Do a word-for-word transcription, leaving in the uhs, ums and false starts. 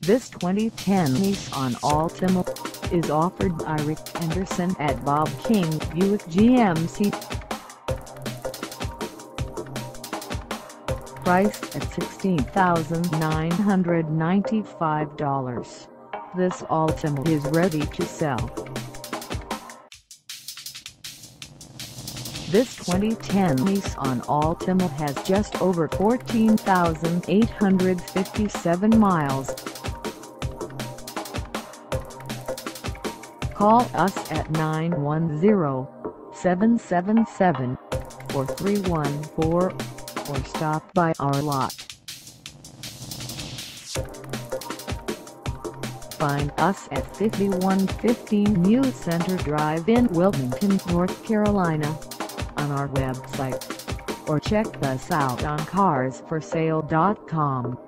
This twenty ten Nissan Altima is offered by Rick Anderson at Bob King Buick G M C. Priced at sixteen thousand nine hundred ninety-five dollars, this Altima is ready to sell. This twenty ten Nissan Altima has just over fourteen thousand eight hundred fifty-seven miles. Call us at nine one zero, seven seven seven, four three one four or stop by our lot. Find us at fifty-one fifteen New Center Drive in Wilmington, North Carolina, on our website, or check us out on cars for sale dot com.